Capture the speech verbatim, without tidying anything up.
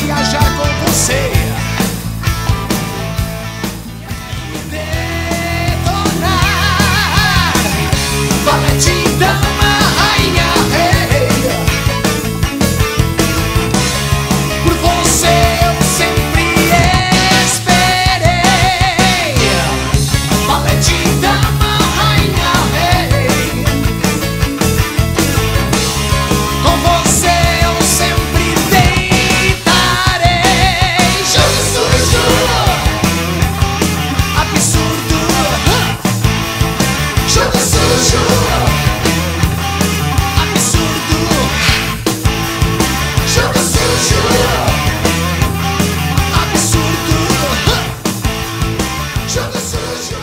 viajar com você. Valete, dama, rainha, rei. Por você eu sempre esperei. Valete, dama, rainha, rei. Com você eu sempre deitarei. Jogo sujo, absurdo. Jogo sujo. Jogo sujo, absurdo, jogo sujo.